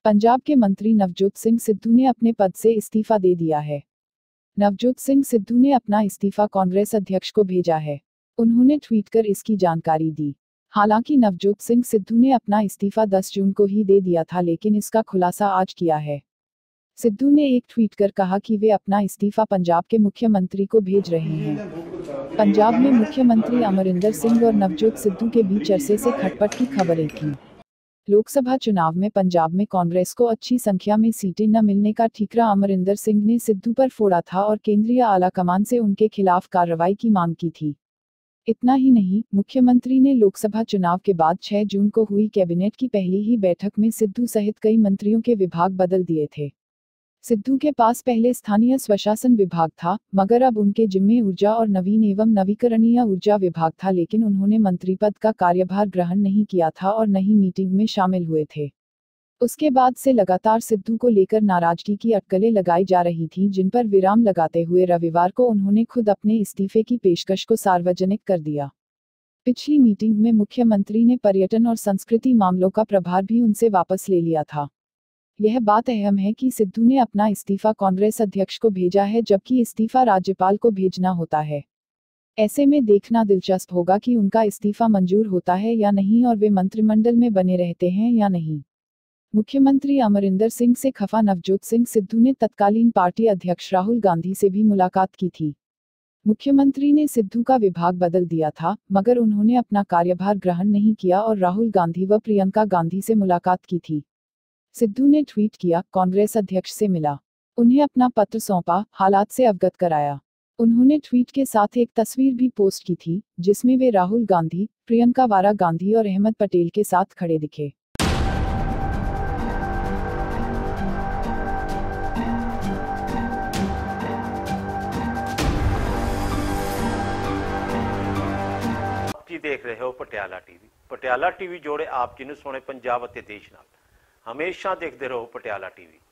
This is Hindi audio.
पंजाब के मंत्री नवजोत सिंह सिद्धू ने अपने पद से इस्तीफा दे दिया है। नवजोत सिंह सिद्धू ने अपना इस्तीफा कांग्रेस अध्यक्ष को भेजा है। उन्होंने ट्वीट कर इसकी जानकारी दी। हालांकि नवजोत सिंह सिद्धू ने अपना इस्तीफा 10 जून को ही दे दिया था, लेकिन इसका खुलासा आज किया है। सिद्धू ने एक ट्वीट कर कहा कि वे अपना इस्तीफा पंजाब के मुख्यमंत्री को भेज रहे हैं। पंजाब में मुख्यमंत्री अमरिंदर सिंह और नवजोत सिद्धू के बीच अरसे से खटपट की खबरें थीं। लोकसभा चुनाव में पंजाब में कांग्रेस को अच्छी संख्या में सीटें न मिलने का ठीकरा अमरिंदर सिंह ने सिद्धू पर फोड़ा था और केंद्रीय आलाकमान से उनके खिलाफ कार्रवाई की मांग की थी। इतना ही नहीं, मुख्यमंत्री ने लोकसभा चुनाव के बाद 6 जून को हुई कैबिनेट की पहली ही बैठक में सिद्धू सहित कई मंत्रियों के विभाग बदल दिए थे। सिद्धू के पास पहले स्थानीय स्वशासन विभाग था, मगर अब उनके जिम्मे ऊर्जा और नवीन एवं नवीकरणीय ऊर्जा विभाग था, लेकिन उन्होंने मंत्री पद का कार्यभार ग्रहण नहीं किया था और न ही मीटिंग में शामिल हुए थे। उसके बाद से लगातार सिद्धू को लेकर नाराजगी की अटकलें लगाई जा रही थीं, जिन पर विराम लगाते हुए रविवार को उन्होंने खुद अपने इस्तीफे की पेशकश को सार्वजनिक कर दिया। पिछली मीटिंग में मुख्यमंत्री ने पर्यटन और संस्कृति मामलों का प्रभार भी उनसे वापस ले लिया था। यह बात अहम है कि सिद्धू ने अपना इस्तीफा कांग्रेस अध्यक्ष को भेजा है, जबकि इस्तीफा राज्यपाल को भेजना होता है। ऐसे में देखना दिलचस्प होगा कि उनका इस्तीफा मंजूर होता है या नहीं और वे मंत्रिमंडल में बने रहते हैं या नहीं। मुख्यमंत्री अमरिंदर सिंह से खफा नवजोत सिंह सिद्धू ने तत्कालीन पार्टी अध्यक्ष राहुल गांधी से भी मुलाकात की थी। मुख्यमंत्री ने सिद्धू का विभाग बदल दिया था, मगर उन्होंने अपना कार्यभार ग्रहण नहीं किया और राहुल गांधी व प्रियंका गांधी से मुलाकात की थी। सिद्धू ने ट्वीट किया, कांग्रेस अध्यक्ष से मिला, उन्हें अपना पत्र सौंपा, हालात से अवगत कराया। उन्होंने ट्वीट के साथ एक तस्वीर भी पोस्ट की थी, जिसमें वे राहुल गांधी, प्रियंका वारा गांधी और अहमद पटेल के साथ खड़े दिखे। ਤੁਸੀਂ ਦੇਖ ਰਹੇ ਹੋ ਪਟਿਆਲਾ ਟੀਵੀ। ਪਟਿਆਲਾ ਟੀਵੀ ਜੋੜੇ ਆਪ ਜੀ ਨੂੰ ਸੋਹਣੇ ਪੰਜਾਬ ਅਤੇ ਦੇਸ਼ ਨਾਲ। ਹਮੇਸ਼ਾ ਦੇਖਦੇ ਰਹੋ ਪਟਿਆਲਾ ਟੀਵੀ।